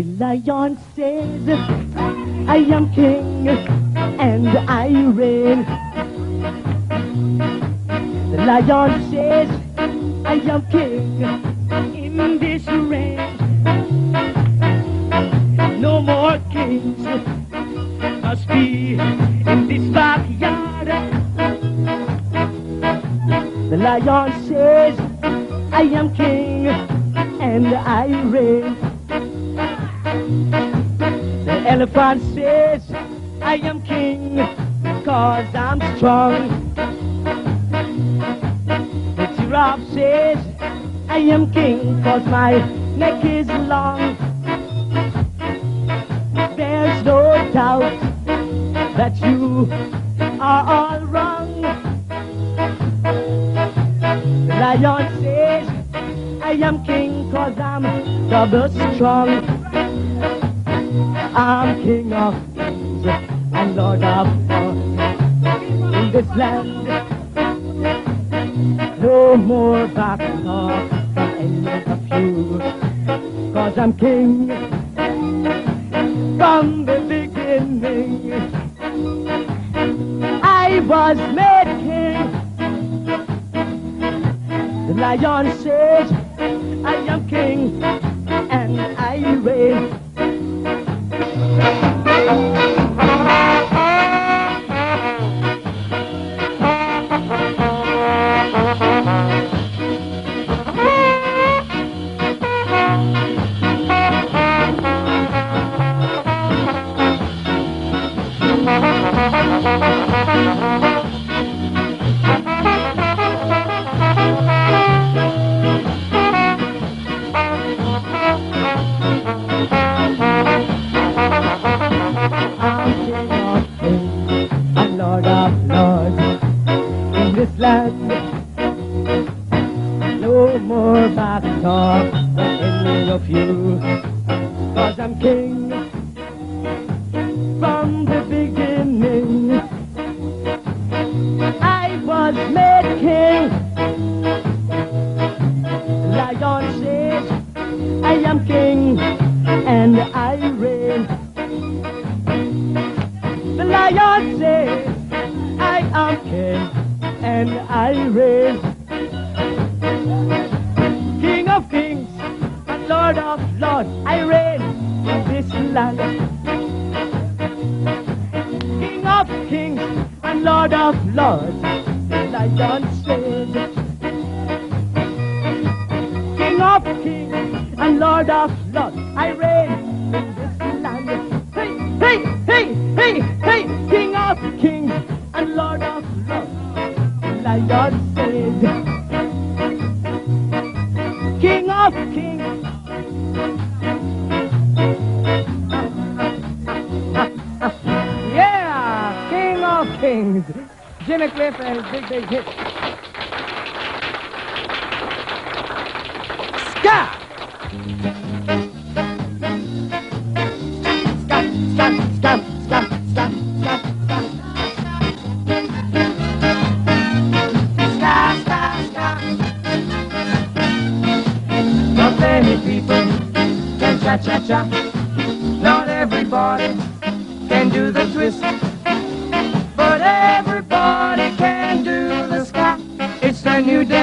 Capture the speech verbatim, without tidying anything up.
lion says, I am king and I reign. The lion says, I am king in this reign. No more kings must be in this backyard. The lion says, I am king and I reign. The elephant says, I am king cause I'm strong. The giraffe says, I am king cause my neck is long. There's no doubt that you are all wrong. The lion says, I am king cause I'm double strong. I'm king of kings and lord of lords in this land. No more back talk from any of you, cause I'm king from the beginning. I was made king. The lion says, I am king and I reign. No more back talk from any of you, cause I'm king from the beginning. I was made king. The lion says, I am king and I reign. The lion says, I am king and I reign. King of kings and lord of lords, I reign in this land. King of kings and lord of lords, the lion says. King of kings and lord of lords, I reign in this land. Hey, hey, hey, hey, hey, King of kings and lord of lords, lion says, King of kings. Yeah, King of kings. Jimmy Cliff and his big, big hit. Ska! Ska, ska, ska, ska, ska, ska. Many people can cha-cha-cha. Not everybody can do the twist, but everybody can do the ska. It's the new day.